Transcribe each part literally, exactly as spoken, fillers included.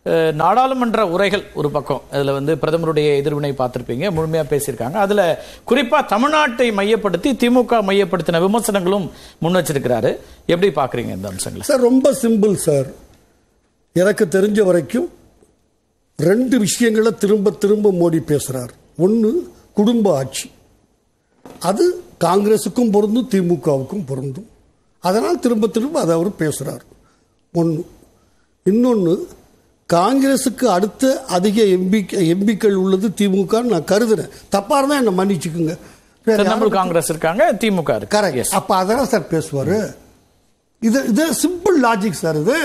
நாடாளுமன்ற உரைகள் ஒரு பக்கம், அதுல வந்து பிரதமருடைய எதிர்வினை பார்த்திருப்பீங்க, முழுமையா பேசியிருக்காங்க. அதுல குறிப்பா தமிழ்நாட்டை மையப்படுத்தி திமுக மையப்படுத்தின விமர்சனங்களும் முன் வச்சிருக்கிறாரு. எப்படி பாக்குறீங்க இந்த அம்சங்களை? சார் ரொம்ப சிம்பிள் சார். எனக்கு தெரிஞ்ச வரைக்கும் ரெண்டு விஷயங்களை திரும்ப திரும்ப மோடி பேசுறார். ஒன்று குடும்ப ஆட்சி, அது காங்கிரஸுக்கும் பொருந்தும் திமுகவுக்கும் பொருந்தும், அதனால் திரும்ப திரும்ப அதை அவர் பேசுறார். ஒன்று. இன்னொன்று, காங்கிரஸுக்கு அடுத்த அதிக எம்பி எம்பிக்கள் உள்ளது திமுக நான் கருதுறேன். தப்பா இருந்தா என்ன மன்னிச்சுக்குங்க. காங்கிரஸ் இருக்காங்க, திமுக இருக்கு. கரெக்ட். அப்ப அதான் சார் பேசுவாரு. இது இது சிம்பிள் லாஜிக் சார். இது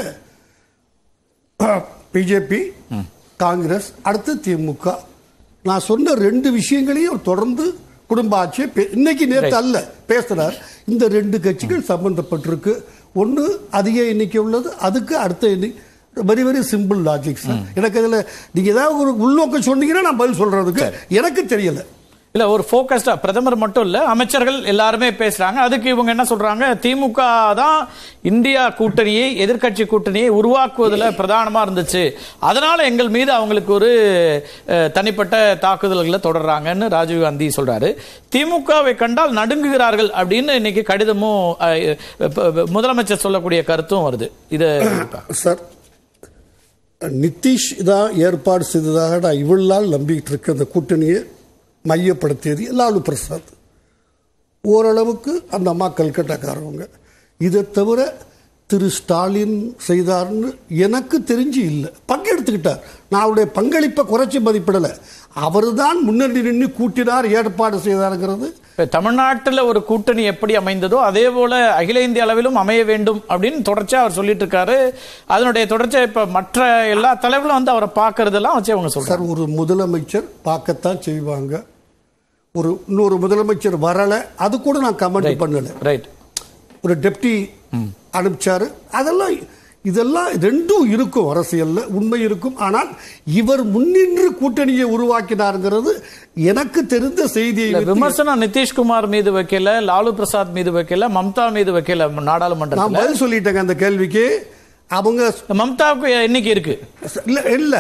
பிஜேபி, காங்கிரஸ், அடுத்து திமுக. நான் சொன்ன ரெண்டு விஷயங்களையும் தொடர்ந்து குடும்ப ஆட்சியை இன்னைக்கு நேற்று அல்ல பேசுறார். இந்த ரெண்டு கட்சிகள் சம்பந்தப்பட்டிருக்கு. ஒன்று அதிக எண்ணிக்கை உள்ளது, அதுக்கு அடுத்த எண்ணிக்கை. Very very simple logic sir. எனக்கு அதில் நீங்க ஏதாவது ஒரு உள்நோக்கம் சொன்னீங்கன்னா நான் பதில் சொல்றதுக்கு எனக்கு தெரியல. இல்ல, ஒரு போக்கஸ்டா பிரதமர் மட்டும் இல்ல, அமைச்சர்கள் எல்லாருமே பேசுறாங்க. அதுக்கு இவங்க என்ன சொல்றாங்க, திமுக தான் இந்தியா கூட்டணியை, எதிர்கட்சி கூட்டணியை உருவாக்குவதில் பிரதானமா இருந்துச்சு, அதனால எங்கள் மீது அவங்களுக்கு ஒரு தனிப்பட்ட தாக்குதல்களை தொடர்றாங்கன்னு ராஜீவ் காந்தி சொல்றாரு. திமுகவை கண்டால் நடுங்குகிறார்கள் அப்படின்னு இன்னைக்கு கடிதமும் முதலமைச்சர் சொல்லக்கூடிய கருத்தும் வருது. இது சார், நிதிஷ் தான் ஏற்பாடு செய்ததாக நான் இவ்வளவு நாள் நம்பிக்கிட்டு இருக்க அந்த கூட்டணியை மையப்படுத்தியது லாலு பிரசாத். ஓரளவுக்கு அந்த அம்மா கல்கட்டாக்காரவங்க. இதை தவிர திரு ஸ்டாலின் செய்தார்னு எனக்கு தெரிஞ்சு இல்லை. பங்கெடுத்துக்கிட்டார். நான் அவருடைய பங்களிப்பை குறைச்சி மதிப்பிடலை. அவர் தான் முன்னணி நின்று கூட்டினார், ஏற்பாடு செய்தாருங்கிறது. தமிழ்நாட்டில் ஒரு கூட்டணி எப்படி அமைந்ததோ அதே போல அகில இந்திய அளவிலும் அமைய வேண்டும் அப்படின்னு தொடர்ச்சியா அவர் சொல்லிட்டு இருக்காரு. அதனுடைய தொடர்ச்சியா இப்ப மற்ற எல்லா தலைவர்களும் வந்து அவரை பார்க்கறதெல்லாம் வச்சு அவங்க சொல்றாங்க. ஒரு முதலமைச்சர் பார்க்கத்தான் செய்வாங்க. ஒரு இன்னொரு முதலமைச்சர் வரல, அது கூட நான் கமெண்ட் பண்ணல. ரைட். ஒரு டெப்டி அனுப்பிச்சாரு. அதெல்லாம் இதெல்லாம் ரெண்டும் இருக்கும், அரசியல்ல உண்மை இருக்கும். ஆனால் இவர் முன்னின்று கூட்டணியை உருவாக்கினார்ங்கிறது எனக்கு தெரிந்த செய்தியை. விமர்சனம் நிதிஷ்குமார் மீது வைக்கல, லாலு பிரசாத் மீது வைக்கல, மம்தா மீது வைக்கல. நாடாளுமன்றம் நான் பதில் சொல்லிட்டேங்க அந்த கேள்விக்கு. அவங்க மம்தாவுக்கு இன்னைக்கு இருக்கு இல்ல இல்ல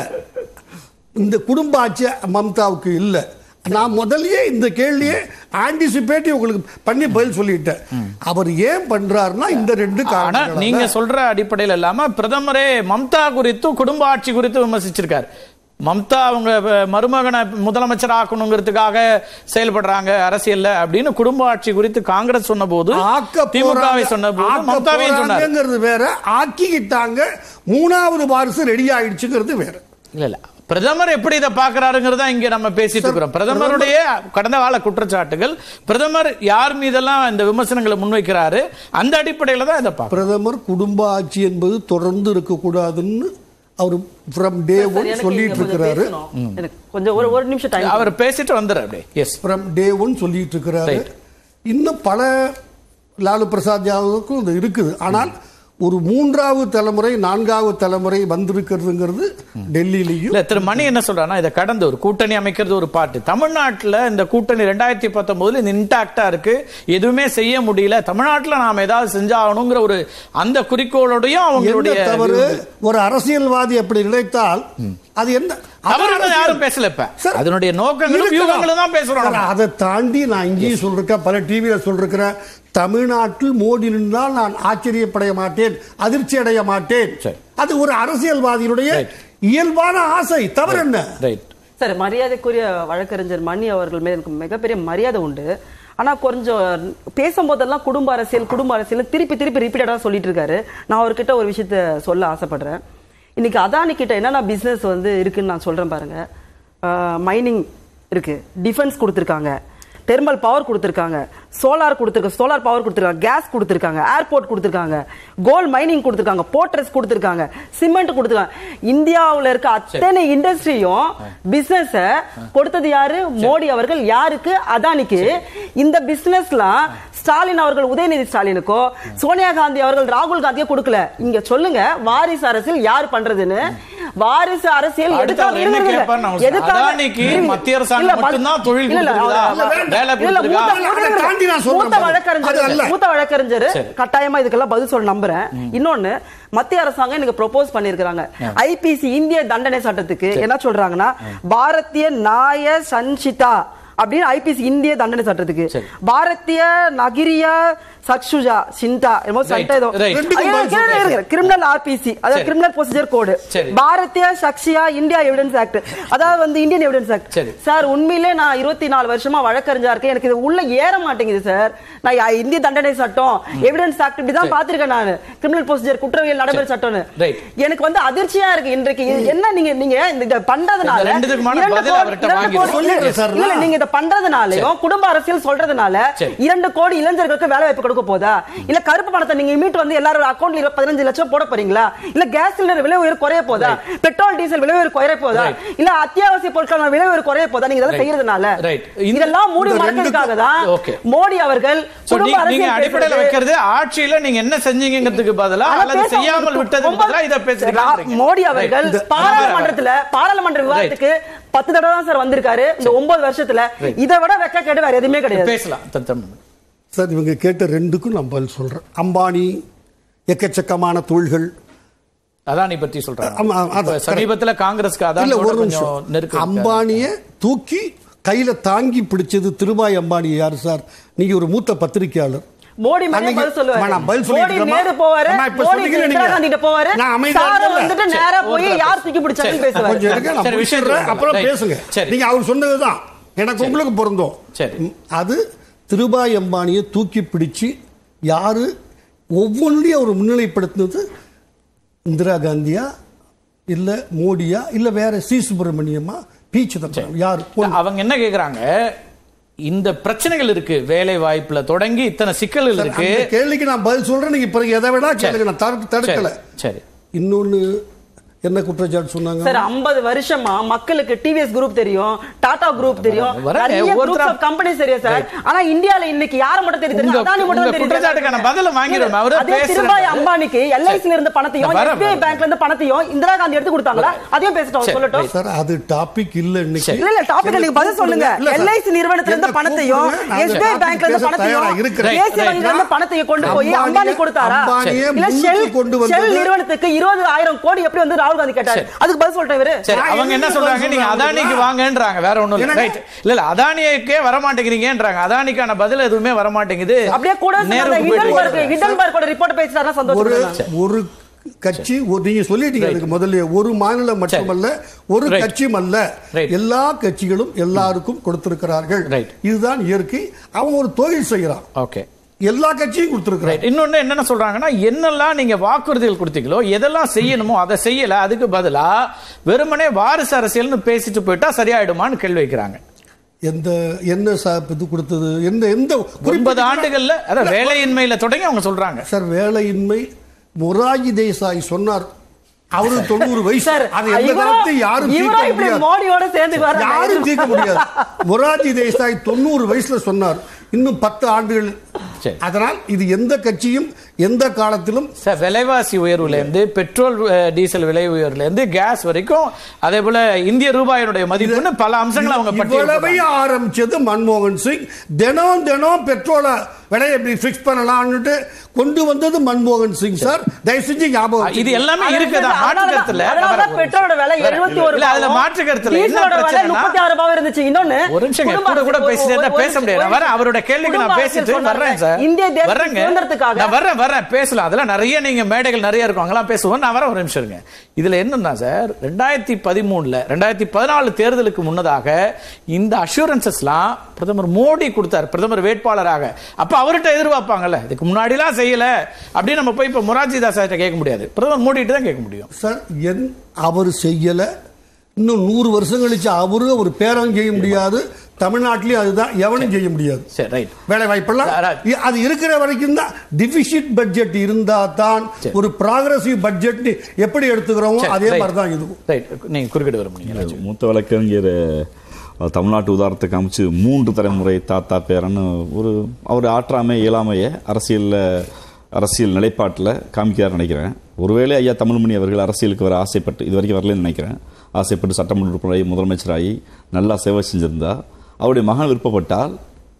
இந்த குடும்ப ஆட்சி மம்தாவுக்கு இல்ல. நான் முதல்லயே இந்த கேள்வியை ஆன்டிசிபேட்டிவ் உங்களுக்கு பண்ணி பதில் சொல்லிட்டேன். அவர் ஏன் பண்றாருன்னா இந்த ரெண்டு காரணம். நீங்க சொல்ற அடிப்படையில் இல்லாம பிரதமரே மம்தா குறித்து குடும்ப ஆட்சி குறித்து விமர்சிச்சிருக்காரு. மம்தா அவங்க மருமகனை முதலமைச்சர் ஆக்கணுங்கிறதுக்காக செயல்படுறாங்க அரசியல்ல அப்படின்னு குடும்ப ஆட்சி குறித்து காங்கிரஸ் சொன்ன போது, திமுகவை சொன்ன போது மம்தாவையும் சொன்னாங்க. வேற ஆக்கிக்கிட்டாங்க. மூணாவது வாரிசு ரெடி ஆயிடுச்சுங்கிறது வேற. இல்ல இல்ல, பிரதமர் எப்படி இதை பார்க்கிறாருங்கிறதா இங்க நம்ம பேசிட்டு இருக்கிறோம். பிரதமருடைய கடந்த கால குற்றச்சாட்டுகள், பிரதமர் யார் மீதெல்லாம் இந்த விமர்சனங்களை முன்வைக்கிறாரு, அந்த அடிப்படையில் தான் இதை பார்க்க. பிரதமர் குடும்ப ஆட்சி என்பது தொடர்ந்து இருக்கக்கூடாதுன்னு அவர் ஃப்ரம் டே ஒன் சொல்லிட்டு இருக்கிறாரு. கொஞ்சம் ஒரு ஒரு நிமிஷம் டைம் அவர் பேசிட்டு வந்துறாரு. எஸ், ஃப்ரம் டே ஒன் சொல்லிட்டு இருக்கிறாரு. இன்னும் பல லாலு பிரசாத் யாதவுக்கும் இது இருக்குது. ஆனால் ஒரு மூன்றாவது தலைமுறை, நான்காவது தலைமுறை வந்திருக்கிறதுங்கிறது டெல்லியிலையும். திரு மணி என்ன சொல்றாருன்னா, இதை கடந்து ஒரு கூட்டணி அமைக்கிறது ஒரு பாட்டு. தமிழ்நாட்டில் இந்த கூட்டணி ரெண்டாயிரத்தி பத்தொன்பதுல இன்டாக்டா இருக்கு, எதுவுமே செய்ய முடியல, தமிழ்நாட்டில் நாம் ஏதாவது செஞ்சாகணுங்கிற ஒரு அந்த குறிக்கோளோடையும் அவங்களுடைய தவறு. ஒரு அரசியல்வாதி அப்படி நினைத்தால் அது என்ன யாரும் பேசல. இப்ப அதனுடைய நோக்கங்களும் வியூகங்களும் தான் பேசுறோம். அதை தாண்டி நான் இங்கேயும் சொல்றேன், பல டிவியில சொல்றேன், தமிழ்நாட்டில் மோடி நின்றால் நான் ஆச்சரியப்படைய மாட்டேன், அதிர்ச்சி அடைய மாட்டேன். அது ஒரு அரசியல்வாதியினுடைய இயல்பான ஆசை. தவறு என்ன? சார், மரியாதைக்குரிய வழக்கறிஞர் மணி அவர்கள் மேல் எனக்கு மிகப்பெரிய மரியாதை உண்டு. ஆனா கொஞ்சம் பேசும்போதெல்லாம் குடும்ப அரசியல் குடும்ப அரசியல் திருப்பி திருப்பி ரிப்பீட்டடா சொல்லிட்டு இருக்காரு. நான் அவர்கிட்ட ஒரு விஷயத்த சொல்ல ஆசைப்படுறேன். இன்னைக்கு அதானி கிட்ட என்னென்ன பிசினஸ் வந்து இருக்குன்னு நான் சொல்றேன் பாருங்க. மைனிங் இருக்கு, டிஃபென்ஸ் கொடுத்துருக்காங்க, தெர்மல் பவர் கொடுத்துருக்காங்க, சோலார் கொடுத்துருக்காங்க, சோலார் பவர் கொடுத்துருக்காங்க, கேஸ் கொடுத்துருக்காங்க, ஏர்போர்ட் கொடுத்துருக்காங்க, கோல்ட் மைனிங் கொடுத்துருக்காங்க, போர்ட்ரஸ் கொடுத்துருக்காங்க, சிமெண்ட் கொடுத்துருக்காங்க. இந்தியாவில் இருக்க அத்தனை இண்டஸ்ட்ரியும் பிசினஸ் கொடுத்தது யாரு? மோடி அவர்கள். யாருக்கு? அதானிக்கு. இந்த பிசினஸ்லாம் ஸ்டாலின் அவர்கள் உதயநிதி ஸ்டாலினுக்கோ சோனியா காந்தி அவர்கள் ராகுல் காந்தியோ கொடுக்கல. இங்க சொல்லுங்க, வாரிசு அரசியல் யார் பண்றதுன்னு. வாரிசு அரசியல் எதுக்காக அதானிக்கு மத்திய அரசாங்கம் மட்டும்தான் தொழில் மூத்த வழக்கறிஞர் மூத்த வழக்கறிஞர் கட்டாயமா இதுக்கெல்லாம் பதில் சொல்ல நம்புறேன். இன்னொன்னு, மத்திய அரசாங்கம் எனக்கு ப்ரொபோஸ் பண்ணிருக்காங்க ஐபிசி இந்திய தண்டனை சட்டத்துக்கு. என்ன சொல்றாங்கன்னா, பாரதிய நாய சஞ்சிதா அப்படின்னு ஐபிசி இந்திய தண்டனை சட்டத்துக்கு, பாரதிய நகிரியா சக்ஷுஜா சிண்டா என்னமோ சட்ட ஏதோ கிரிமினல் ஆர்பிசி, அதாவது criminal procedure code, Bharatiya Sakshya India evidence act, அதாவது வந்து இந்தியன் எவிடன்ஸ் ஆக்ட். சார் உண்மையிலே நான் இருபத்தி நாலு வருஷமா வழக்கறிஞரா இருக்கேன், எனக்கு இது உள்ள ஏற மாட்டேங்குது சார். நான் இந்திய தண்டனை சட்டம் எவிடன்ஸ் ஆக்ட் இப்படிதான் பாத்திருக்கேன் நான், கிரிமினல் ப்ரொசீஜர் குற்றவியல் நடைமுறை சட்டம்னு. எனக்கு வந்து அதிர்ச்சியா இருக்கு இன்றைக்கு. என்ன நீங்க நீங்க இந்த பண்றதுனால நீங்க இதை பண்றதுனாலயும் குடும்ப அரசியல் சொல்றதுனால இரண்டு கோடி இளைஞர்களுக்கு வேலை வாய்ப்பு கொடுக்க போதா, இல்ல கருப்பு பணத்தை நீங்க மீட்டு வந்து எல்லாரும் அக்கவுண்ட்ல பதினஞ்சு லட்சம் போட போறீங்களா, இல்ல கேஸ் சிலிண்டர் விலை உயர் குறைய போதா, பெட்ரோல் டீசல் விலை உயர் குறைய போதா, இல்ல அத்தியாவசிய பொருட்கள் விலை உயர் குறைய போதா, நீங்க இதெல்லாம் செய்யறதுனால இதெல்லாம் மூடி மறைக்கிறதுக்காக தான் மோடி அவர்கள் குடும்ப அரசியல் அடிப்படையில் வைக்கிறது. ஆட்சியில நீங்க என்ன செஞ்சீங்கிறதுக்கு பதிலா அல்லது செய்யாமல் விட்டதுக்கு பதிலா இத பேசுறீங்க. மோடி அவர்கள் பாராளுமன்றத்துல பாராளுமன்ற விவாதத்துக்கு பத்து தடவை தான் சார் வந்திருக்காரு இந்த ஒன்பது வருஷத்துல. இதை விட வெக்க கேடு வேற எதுவுமே கிடையாது. பேசலாம் சார். இவங்க கேட்ட ரெண்டுக்கும் நான் பதில் சொல்றேன். அம்பானி எக்கச்சக்கமான தொழில்கள், அதானி பத்தி சொல்றாங்க. சமீபத்தில் காங்கிரஸ்க்கு அதானி ஒரு நிமிஷம், அம்பானியை தூக்கி கையில தாங்கி பிடிச்சது திருபாய் அம்பானி யாரு சார்? நீங்க ஒரு மூத்த பத்திரிகையாளர். மோடி மேல பதில் சொல்லுவாரு. மோடி நேரு போவாரு, மோடி இந்திரா காந்தி கிட்ட போவாரு, சார் வந்துட்டு நேரா போய் யார் தூக்கி பிடிச்சாங்கன்னு பேசுவாரு. சரி, விஷயம் அப்புறம் பேசுங்க. நீங்க அவர் சொன்னதுதான் எனக்கு உங்களுக்கு பொருந்தும். சரி, அது திருபாய் அம்பானியை தூக்கி பிடிச்சு யாரு ஒவ்வொன்றையும் அவர் முன்னிலைப்படுத்தினது இந்திரா காந்தியா இல்ல மோடியா இல்ல வேற சி சுப்பிரமணியமா பி சிதம்பரம் யாரு? அவங்க என்ன கேக்குறாங்க, இந்த பிரச்சனைகள் இருக்கு, வேலை வாய்ப்புல தொடங்கி இத்தனை சிக்கல்கள் இருக்கு. கேள்விக்கு நான் பதில் சொல்றேன், நீங்க பிறகு எதை விட கேளுங்க, நான் தடுக்கல. சரி, இன்னொன்னு என்ன குற்றச்சாட்டு சொன்னாங்க சார்? ஐம்பது வருஷமா மக்களுக்கு டிவிஎஸ் குரூப் தெரியும், டாடா குரூப் தெரியும், நிறைய குரூப்ஸ் ஆஃப் கம்பெனிஸ் தெரியும் சார். ஆனா இந்தியால இன்னைக்கு யார மட்டும் தெரியுது? அதானி மட்டும் தெரியுது. குற்றச்சாட்டுக்கான பதில வாங்கிரோம். அவரே பேசுறாரு. திருபாய் அம்பானிக்கு எல்ஐசில இருந்த பணத்தையும் எஸ்பிஐ பேங்க்ல இருந்த பணத்தையும் இந்திரா காந்தி எடுத்து கொடுத்தாங்களா? அதையும் பேசிட்டோம், சொல்லட்டும் சார். அது டாபிக் இல்ல இன்னைக்கு. இல்ல இல்ல டாபிக் நீங்க பதில் சொல்லுங்க. எல்ஐசி நிறுவனத்துல இருந்த பணத்தையும் எஸ்பிஐ பேங்க்ல இருந்த பணத்தையும் தேசிய வங்கில இருந்த பணத்தையும் கொண்டு போய் அம்பானி கொடுத்தாரா? இல்ல ஷெல் ஷெல் நிறுவனத்துக்கு இருபதாயிரம் கோடி எப்படி வந்து ராகுல் காந்தி கேட்டாரு? அவங்க என்ன சொல்றாங்க, நீங்க அதானிக்கு வாங்கன்றாங்க, வேற ஒண்ணும் இல்ல. ரைட், இல்ல இல்ல அதானிக்கே வர மாட்டேங்கிறீங்கன்றாங்க. அதானிக்கான பதில் எதுவுமே வர மாட்டேங்குது. அப்படியே கூட ஹிடன்பர்க் ஹிடன்பர்க்கோட ரிப்போர்ட் பேசிட்டாரா சந்தோஷம். ஒரு கட்சி நீங்க சொல்லிட்டீங்க அதுக்கு முதல்ல, ஒரு மாநிலம் மட்டுமல்ல, ஒரு கட்சியும் அல்ல, எல்லா கட்சிகளும் எல்லாருக்கும் கொடுத்திருக்கிறார்கள். இதுதான் இயற்கை. அவன் ஒரு தொழில் செய்யறான். ஓகே, எல்லா கட்சியும் கொடுத்திருக்கிறாங்க. இன்னொன்னு என்ன சொல்றாங்கன்னா, என்னெல்லாம் நீங்க வாக்குறுதிகள் கொடுத்தீங்களோ எதெல்லாம் செய்யணுமோ அதை செய்யல, அதுக்கு பதிலா வெறுமனே வாரிசு அரசியல்னு பேசிட்டு போயிட்டா சரியாயிடுமான்னு கேள்வி வைக்கிறாங்க. எந்த என்ன இது கொடுத்தது? எந்த எந்த ஒன்பது ஆண்டுகள்ல அதான் வேலையின்மையில தொடங்கி அவங்க சொல்றாங்க சார். வேலையின்மை மொராஜி தேசாய் சொன்னார், அவரு தொண்ணூறு வயசு. அது எந்த நேரத்தை யாரும் யாரும் தீர்க்க முடியாது. மொராஜி தேசாய் தொண்ணூறு வயசுல சொன்னார், இன்னும் பத்து ஆண்டுகள். அதனால் இது எந்த கட்சியும் எந்த காலத்திலும் விலைவாசி உயர்வுல இருந்து பெட்ரோல் டீசல் விலை உயர்வுல இருந்து கேஸ் வரைக்கும், அதே போல இந்திய ரூபாயினுடைய மதிப்புன்னு பல அம்சங்கள் அவங்க பட்டியலிட்டு ஆரம்பிச்சது மன்மோகன் சிங். தினம் தினம் பெட்ரோலை விலையை எப்படி பிக்ஸ் பண்ணலாம்னு கொண்டு வந்தது மன்மோகன் சிங் சார். தயவு செஞ்சு ஞாபகம், இது எல்லாமே இருக்குதா? மாற்று கருத்துல பெட்ரோலோட விலை எழுபத்தி ஒரு இல்ல, அதுல மாற்று கருத்துல என்ன பிரச்சனை? முப்பத்தி ஆறு ரூபாய் இருந்துச்சு. இன்னொன்னு ஒரு நிமிஷம் கூட கூட பேசிட்டே பேச முடியாது. வர அவரோட கேள்விக்கு நான் பேசிட்டு வர்றேன் சார். இந்திய தேச சுதந்திரத்துக்காக நான் வர்றேன் வர்றேன் பேசலாம். அதெல்லாம் நிறைய நீங்க மேடைகள் நிறைய இருக்கும், அங்கெல்லாம் பேசுவோம். நான் வர ஒரு நிமிஷம் இருங்க. இதுல என்னன்னா சார், ரெண்டாயிரத்தி பதிமூணுல ரெண்டாயிரத்தி பதினாலு தேர்தலுக்கு முன்னதாக இந்த அஷூரன்சஸ்லாம் பிரதமர் மோடி கொடுத்தார் பிரதமர் வேட்பாளராக. அப்ப அவர்கிட்ட எதிர்பார்ப்பாங்கல்ல, இதுக்கு முன்னாடி எல்லாம் செய்யல அப்படின்னு நம்ம போய் இப்ப மொரார்ஜி தாஸ் கேட்க முடியாது, பிரதமர் மோடி தான் கேட்க முடியும். சார் என் அவர் செய்யல, இன்னும் நூறு வருஷம் கழிச்சு அவரு ஒரு பேரம் செய்ய முடியாது. தமிழ்நாட்டிலேயும் அதுதான், எவனும் செய்ய முடியாது. வேலை வாய்ப்பெல்லாம் அது இருக்கிற வரைக்கும் தான். டிபிசிட் பட்ஜெட் இருந்தா தான் ஒரு ப்ராக்ரசிவ் பட்ஜெட் எப்படி எடுத்துக்கிறோமோ அதே மாதிரி தான் இதுவும். நீங்க குறுக்கிட்டு வர முடியுங்க. மூத்த வழக்கறிஞர் தமிழ்நாட்டு உதாரணத்துக்கு அமைச்சு மூன்று தலைமுறை தாத்தா பேரன்னு ஒரு அவர் ஆற்றாமை இயலாமையை அரசியலில் அரசியல் நிலைப்பாட்டில் காமிக்கிறார் நினைக்கிறேன். ஒருவேளை ஐயா தமிழ்மணி அவர்கள் அரசியலுக்கு வர ஆசைப்பட்டு இது வரைக்கும் வரலன்னு நினைக்கிறேன், ஆசைப்பட்டு சட்டமன்ற உறுப்பினராகி முதலமைச்சராகி நல்லா சேவை செஞ்சிருந்தா, அவருடைய மகன் விருப்பப்பட்டால்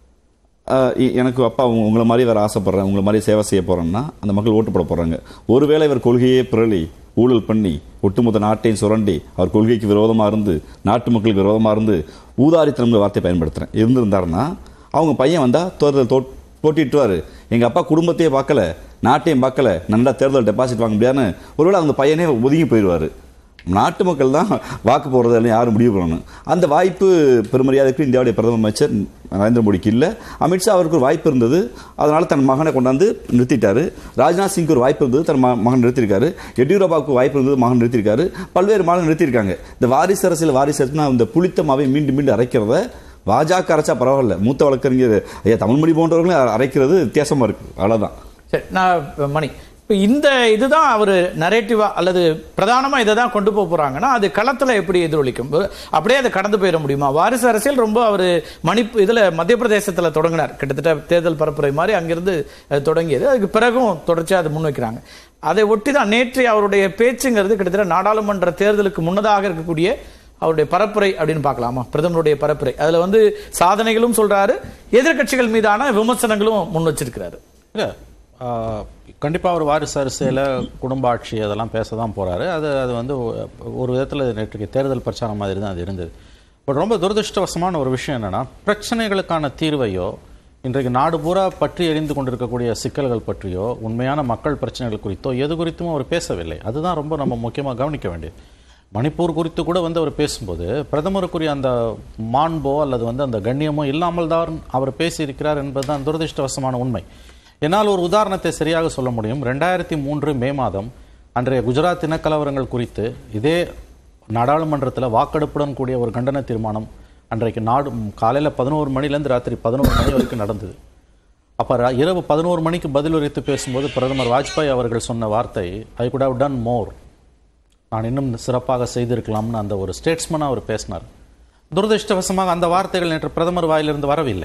எனக்கு அப்பா உங்களை மாதிரி வேறு ஆசைப்படுறேன், உங்களை மாதிரி சேவை செய்ய போகிறேன்னா அந்த மக்கள் ஓட்டு போட போகிறாங்க. ஒருவேளை இவர் கொள்கையே பிறலி ஊழல் பண்ணி ஒட்டுமொத்த நாட்டையும் சுரண்டி அவர் கொள்கைக்கு விரோதமாக இருந்து நாட்டு மக்களுக்கு விரோதமாக இருந்து ஊதாரித்தனம்ங்கிற வார்த்தையை பயன்படுத்துகிறேன் இருந்திருந்தாருன்னா அவங்க பையன் வந்தால் தேர்தல் தோ போட்டிட்டுவார், எங்கள் அப்பா குடும்பத்தையே பார்க்கல நாட்டையும் பார்க்கல நல்லா தேர்தல் டெபாசிட் வாங்க முடியாதுன்னு ஒருவேளை அவங்க பையனே ஒதுங்கி போயிடுவார். நாட்டு மக்கள் தான் வாக்கு போடுறதில்ல யாரும் முடிவு பண்ணணும். அந்த வாய்ப்பு பெருமரியாதைக்கு இந்தியாவுடைய பிரதம அமைச்சர் நரேந்திர மோடிக்கு இல்லை. அமித்ஷா அவருக்கு ஒரு வாய்ப்பு இருந்தது, அதனால தன் மகனை கொண்டாந்து நிறுத்திட்டாரு. ராஜ்நாத் சிங்க்கு ஒரு வாய்ப்பு இருந்தது, தன் மகன் நிறுத்திருக்காரு. எடியூரப்பாவுக்கு வாய்ப்பு இருந்தது, மகன் நிறுத்திருக்காரு. பல்வேறு மகன் நிறுத்திருக்காங்க. இந்த வாரிசு அரசியல் வாரிசு அரசுனா இந்த புளித்தமாவை மீண்டும் மீண்டும் அரைக்கிறத பாஜக அரைச்சா பரவாயில்ல, மூத்த வழக்கறிஞர் ஐயா தமிழ்மொழி போன்றவர்களும் அரைக்கிறது வித்தியாசமா இருக்கு. அவ்வளவுதான். சரி, நான் மணி இப்போ இந்த இதுதான் அவர் நரேட்டிவா அல்லது பிரதானமா இதை தான் கொண்டு போக போறாங்கன்னா அது களத்தில் எப்படி எதிரொலிக்கும்? அப்படியே அதை கடந்து போயிட முடியுமா? வாரிசு அரசியல் ரொம்ப அவர் மணி இதுல மத்திய பிரதேசத்தில் தொடங்கினார், கிட்டத்தட்ட தேர்தல் பரப்புரை மாதிரி அங்கிருந்து தொடங்கியது. அதுக்கு பிறகும் தொடர்ச்சியாக அதை முன்வைக்கிறாங்க. அதை ஒட்டி தான் நேற்று அவருடைய பேச்சுங்கிறது கிட்டத்தட்ட நாடாளுமன்ற தேர்தலுக்கு முன்னதாக இருக்கக்கூடிய அவருடைய பரப்புரை அப்படின்னு பார்க்கலாமா? பிரதமருடைய பரப்புரை அதுல வந்து சாதனைகளும் சொல்றாரு, எதிர்கட்சிகள் மீதான விமர்சனங்களும் முன் வச்சிருக்கிறாரு. கண்டிப்பாக ஒரு வாரிசு அரசியலை குடும்ப ஆட்சி அதெல்லாம் பேச தான் போகிறாரு. அது அது வந்து ஒரு விதத்தில் நேற்றைக்கு தேர்தல் பிரச்சாரம் மாதிரி தான் அது இருந்தது. பட் ரொம்ப துரதிருஷ்டவசமான ஒரு விஷயம் என்னென்னா, பிரச்சனைகளுக்கான தீர்வையோ இன்றைக்கு நாடு பூரா பற்றி எரிந்து கொண்டிருக்கக்கூடிய சிக்கல்கள் பற்றியோ உண்மையான மக்கள் பிரச்சனைகள் குறித்தோ எது குறித்தும் அவர் பேசவில்லை. அதுதான் ரொம்ப நம்ம முக்கியமாக கவனிக்க வேண்டியது. மணிப்பூர் குறித்து கூட வந்து அவர் பேசும்போது பிரதமருக்குரிய அந்த மாண்போ அல்லது வந்து அந்த கண்ணியமோ இல்லாமல் தான் அவர் பேசியிருக்கிறார் என்பதுதான் துரதிருஷ்டவசமான உண்மை. என்னால் ஒரு உதாரணத்தை சரியாக சொல்ல முடியும். ரெண்டாயிரத்தி மூன்று மே மாதம் அன்றைய குஜராத் இனக்கலவரங்கள் குறித்து இதே நாடாளுமன்றத்தில் வாக்கெடுப்புடன் கூடிய ஒரு கண்டன தீர்மானம் அன்றைக்கு நாடு காலையில் பதினோரு மணிலேருந்து ராத்திரி பதினோரு மணி வரைக்கும் நடந்தது. அப்போ இரவு பதினோரு மணிக்கு பதில் உரைத்து பேசும்போது பிரதமர் வாஜ்பாய் அவர்கள் சொன்ன வார்த்தை, I could have done more, நான் இன்னும் சிறப்பாக செய்திருக்கலாம்னு அந்த ஒரு ஸ்டேட்ஸ்மனாக அவர் பேசினார். துரதிருஷ்டவசமாக அந்த வார்த்தைகள் நேற்று பிரதமர் வாயிலிருந்து வரவில்லை.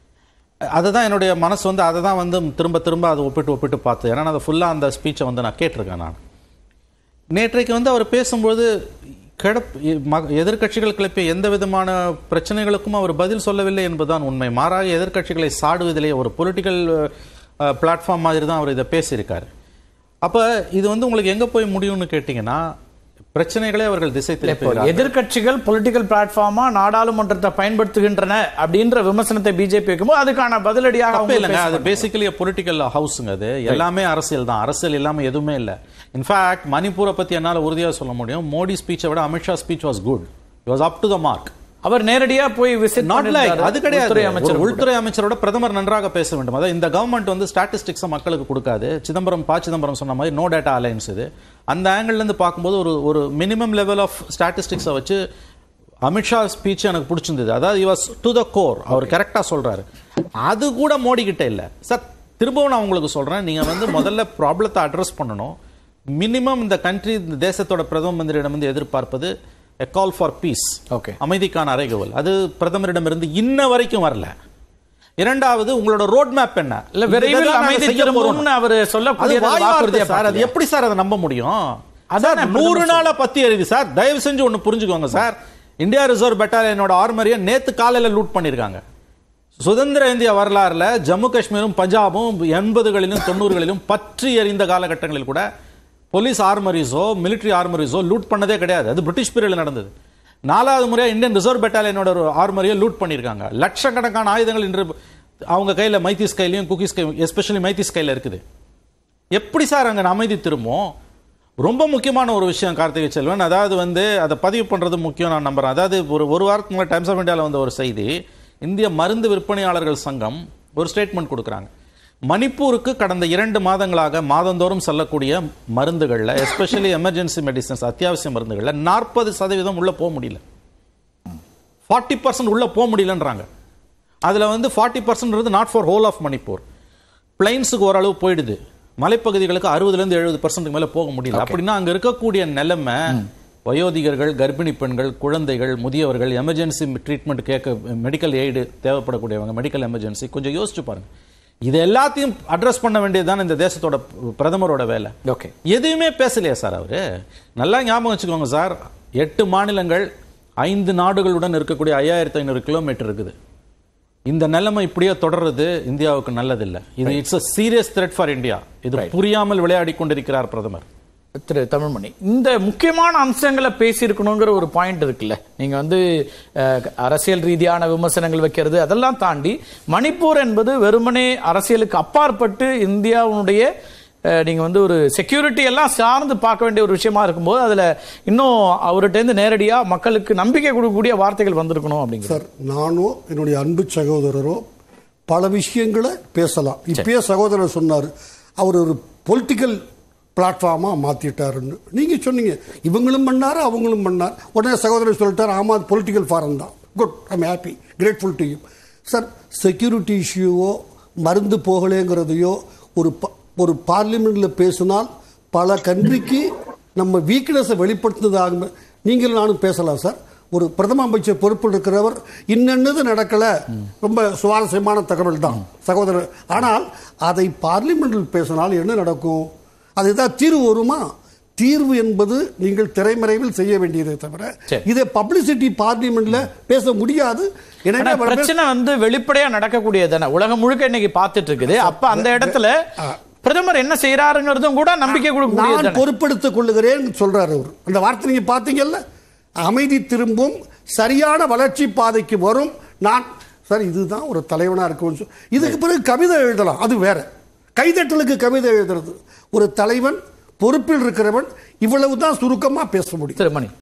அதுதான் என்னுடைய மனசு வந்து அதை தான் வந்து திரும்ப திரும்ப அதை ஒப்பிட்டு ஒப்பிட்டு பார்த்து, ஏன்னா அதை ஃபுல்லாக அந்த ஸ்பீச்சை வந்து நான் கேட்டிருக்கேன். நான் நேற்றைக்கு வந்து அவர் பேசும்போது கிடப் எதிர்கட்சிகள் கிளப்பிய எந்த விதமான பிரச்சனைகளுக்கும் அவர் பதில் சொல்லவில்லை என்பதுதான் உண்மை. மாறாக எதிர்கட்சிகளை சாடுவதிலே ஒரு பொலிட்டிக்கல் பிளாட்ஃபார்ம் மாதிரி தான் அவர் இதை பேசியிருக்காரு. அப்போ இது வந்து உங்களுக்கு எங்கே போய் முடியும்னு கேட்டிங்கன்னா, பிரச்சனைகளே அவர்கள் திசை திருப்புகிறார்கள். எதிர்கட்சிகள் பொலிட்டிக்கல் பிளாட்ஃபார்மா நாடாளுமன்றத்தை பயன்படுத்துகின்றன அப்படின்ற விமர்சனத்தை பிஜேபி வைக்கும்போது அதுக்கான பதிலடியாக இல்லைங்க. அது பேசிக்கலி பொலிட்டிக்கல் ஹவுஸுங்க. அது எல்லாமே அரசியல் தான், அரசியல் இல்லாம எதுவுமே இல்லை. இன்ஃபேக்ட் மணிப்பூரை பத்தி என்னால் உறுதியாக சொல்ல முடியும், மோடி ஸ்பீச்சை விட Amit Shah speech was good. It was up to the mark. அவர் நேரடியா போய் விசிட் நாட் லைக் அது கிடையாது. உள்துறை அமைச்சரோட பிரதமர் நன்றாக பேச வேண்டும். அதாவது இந்த கவர்மெண்ட் வந்து ஸ்டாட்டிஸ்டிக்ஸ் மக்களுக்கு கொடுக்காது. சிதம்பரம் பா சிதம்பரம் சொன்ன மாதிரி நோ டேட்டா அலைன்ஸ். இது அந்த ஆங்கிள் இருந்து பார்க்கும்போது ஒரு ஒரு மினிமம் லெவல் ஆஃப் ஸ்டாட்டிஸ்டிக்ஸை வச்சு அமித்ஷா ஸ்பீச் எனக்கு பிடிச்சிருந்தது. அதாவது இவாஸ் டு த கோர், அவர் கரெக்டா சொல்றாரு. அது கூட மோடி கிட்ட இல்ல சார். திரும்பவும் நான் உங்களுக்கு சொல்றேன், நீங்க வந்து முதல்ல ப்ராப்ளத்தை அட்ரஸ் பண்ணணும். மினிமம் இந்த கண்ட்ரி இந்த தேசத்தோட பிரதம மந்திரியிடம் வந்து எதிர்பார்ப்பது a call for peace, okay, அமைதிக்கான அறைகோல். அது பிரதமரிடமிருந்து இன்ன வரைக்கும் வரல. இரண்டாவது, உங்களோட ரோட் மேப் என்ன? இல்ல விரைவில் அமைதி திரும்பும்னு அவர் சொல்லக்கூடிய வாக்குறுதி சார், அது எப்படி சார் அதை நம்ப முடியும்? அதான் நூறு நாளா பத்தி எரியுது சார். தயவு செஞ்சு ஒன்னு புரிஞ்சுக்கோங்க சார். இந்தியா ரிசர்வ் பெட்டாலியனோட ஆர்மரியை நேத்து காலையில லூட் பண்ணிருக்காங்க. சுதந்திர இந்திய வரலாறுல ஜம்மு காஷ்மீரும் பஞ்சாபும் எண்பதுகளிலும் தொண்ணூறுகளிலும் பற்றி எறிந்த காலகட்டங்களில் கூட போலீஸ் ஆர்மரிஸோ மிலிட்டரி ஆர்மரிஸோ லூட் பண்ணதே கிடையாது. அது பிரிட்டிஷ் பீரியட்ல நடந்தது. நாலாவது முறையா இந்தியன் ரிசர்வ் பெட்டாலியனோட ஒரு ஆர்மரியை லூட் பண்ணிருக்காங்க. லட்சக்கணக்கான ஆயுதங்கள் இன்று அவங்க கையில, மைத்திஸ் கையிலையும் குக்கிஸ் கை, எஸ்பெஷலி மைத்திஸ் கையில இருக்குது. எப்படி சார் அங்க அமைதி திரும்பும்? ரொம்ப முக்கியமான ஒரு விஷயம் கார்த்திகை செல்வன், அதாவது வந்து அதை பதிவு பண்றது முக்கியம் நான் நம்புறேன். அதாவது ஒரு ஒரு வாரத்துக்கு முன்னாடி டைம்ஸ் ஆஃப் இந்தியாவில் வந்த ஒரு செய்தி, இந்திய மருந்து விற்பனையாளர்கள் சங்கம் ஒரு ஸ்டேட்மெண்ட் கொடுக்குறாங்க. மணிப்பூருக்கு கடந்த இரண்டு மாதங்களாக மாதந்தோறும் செல்லக்கூடிய மருந்துகள்ல, எஸ்பெஷலி எமர்ஜென்சி மெடிசன்ஸ், அத்தியாவசிய மருந்துகள்ல நாற்பது சதவீதம் உள்ள போக முடியல. ஃபார்ட்டி பர்சன்ட் உள்ள போக முடியலன்றாங்க. அதுல வந்து forty percent not for whole of Manipur. பிளைன்ஸுக்கு ஓரளவு போயிடுது. மலைப்பகுதிகளுக்கு அறுபதுல இருந்து எழுபது பர்சன்ட் மேல போக முடியல. அப்படின்னா அங்க இருக்கக்கூடிய நிலைமை, வயோதிகர்கள், கர்ப்பிணி பெண்கள், குழந்தைகள், முதியவர்கள், எமர்ஜென்சி ட்ரீட்மெண்ட் கேட்க மெடிக்கல் எய்டு தேவைப்படக்கூடியவங்க, மெடிக்கல் எமர்ஜென்சி, கொஞ்சம் யோசிச்சு பாருங்க. இது எல்லாத்தையும் அட்ரஸ் பண்ண வேண்டியதுதான் இந்த தேசத்தோட பிரதமரோட வேலை. ஓகே, எதுவுமே பேசலையா சார் அவரு? நல்லா ஞாபகம் வச்சுக்கோங்க சார், எட்டு மாநிலங்கள் ஐந்து நாடுகளுடன் இருக்கக்கூடிய ஐயாயிரத்தி ஐநூறு கிலோமீட்டர் இருக்குது. இந்த நிலைமை இப்படியே தொடர்றது இந்தியாவுக்கு நல்லதில்லை. இது it's a serious threat for India. இது புரியாமல் விளையாடி கொண்டிருக்கிறார் பிரதமர். திரு தமிழ்மணி, இந்த முக்கியமான அம்சங்களை பேசியிருக்கணுங்கிற ஒரு பாயிண்ட் இருக்குல்ல, நீங்க வந்து அரசியல் ரீதியான விமர்சனங்கள் வைக்கிறது அதெல்லாம் தாண்டி மணிப்பூர் என்பது வெறுமனே அரசியலுக்கு அப்பாற்பட்டு இந்தியாவுடைய நீங்க வந்து ஒரு செக்யூரிட்டி எல்லாம் சார்ந்து பார்க்க வேண்டிய ஒரு விஷயமா இருக்கும்போது அதுல இன்னும் அவர்கிட்ட இருந்து நேரடியா மக்களுக்கு நம்பிக்கை கொடுக்கக்கூடிய வார்த்தைகள் வந்திருக்கணும் அப்படிங்கிற. சார், நானோ என்னுடைய அன்பு சகோதரரோ பல விஷயங்களை பேசலாம். இப்பயே சகோதரர் சொன்னார் அவர் ஒரு பொலிட்டிக்கல் பிளாட்ஃபார்மா மாத்திட்டாருன்னு. நீங்க சொன்னீங்க இவங்களும் பண்ணாரு அவங்களும் பண்ணார். உடனே சகோதரர் சொல்லிட்டார் ஆமா அது பொலிட்டிக்கல் ஃபாரம் தான். Good, I am happy, grateful to you. Sir, security இஷ்யூவோ மருந்து போகலேங்கிறதையோ ஒரு ஒரு பார்லிமெண்ட்ல பேசினால் பல கண்ட்ரிக்கு நம்ம வீக்னஸை வெளிப்படுத்துனதாக நீங்கள் நானும் பேசலாம் சார். ஒரு பிரதம அமைச்சர் பொறுப்பில் இருக்கிறவர் இன்னென்னது நடக்கல, ரொம்ப சுவாரஸ்யமான தகவல் தான் சகோதரர். ஆனால் அதை பார்லிமெண்டில் பேசினால் என்ன நடக்கும்? அதுதான் தீர்வு வருமா? தீர்வு என்பது நீங்கள் திரைமறைவில் செய்ய வேண்டியதை தவிர இதை பப்ளிசிட்டி பார்லிமெண்ட்ல பேச முடியாது. எனவே பிரச்சனை வந்து வெளிப்படையா நடக்கக்கூடியது உலகம் முழுக்க இன்னைக்கு பார்த்துட்டு இருக்குது. அப்ப அந்த இடத்துல பிரதமர் என்ன செய்யறாருங்கிறதும் கூட நம்பிக்கை கொடுக்க நான் பொறுப்பெடுத்துக் கொள்ளுகிறேன் சொல்றாரு அவர். அந்த வார்த்தை நீங்க பாத்தீங்கல்ல, அமைதி திரும்பும், சரியான வளர்ச்சி பாதைக்கு வரும். நான் சார் இதுதான் ஒரு தலைவனா இருக்கும். இதுக்கு பிறகு கவிதை எழுதலாம், அது வேற. கைதட்டலுக்கு கவிதை எழுதுறது. ஒரு தலைவன் பொறுப்பில் இருக்கிறவன் இவ்வளவுதான் சுருக்கமா பேச முடியும்.